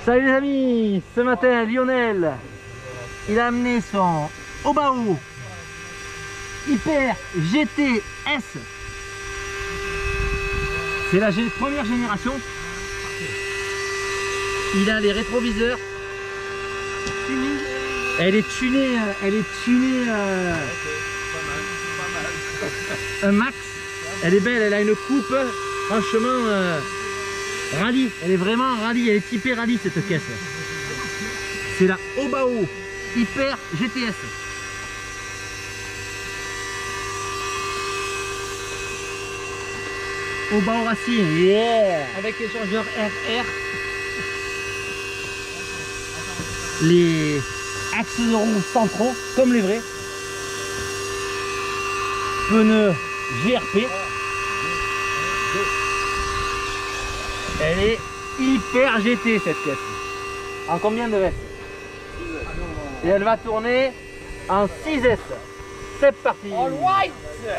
Salut les amis, ce matin Lionel, il a amené son Obao Hyper GTS. C'est la première génération. Il a les rétroviseurs. Elle est tunée un max. Elle est belle, elle a une coupe, franchement rallye. Elle est vraiment rallye, elle est typée rallye cette caisse. C'est la Obao Hyper GTS. Obao Racing, yeah. Avec les changeurs RR. Les axes de roue centraux, comme les vrais. Pneus GRP. Elle est hyper GT cette caisse. En combien de S? Et elle va tourner en 6S. C'est parti. All right.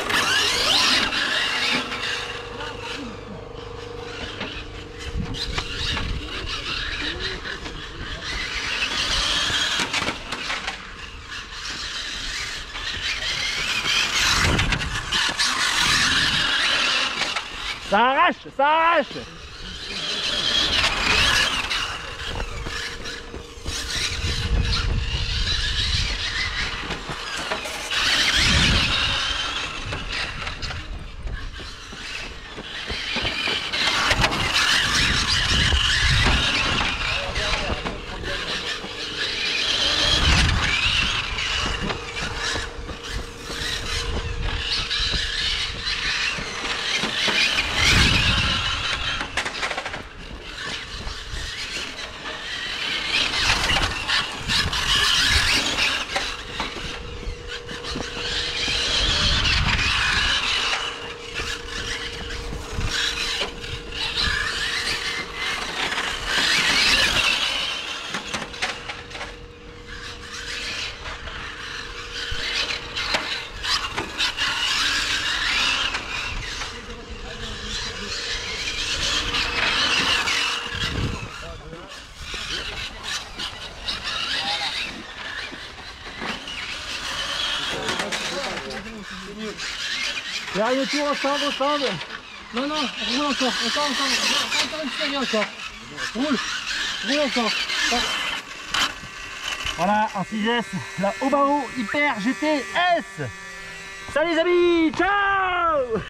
Ça arrache, ça arrache. Dernier tour ensemble. Non, roule encore une série encore. Roule encore. Voilà, en 6S, la Obao Hyper GTS. Salut les amis, ciao.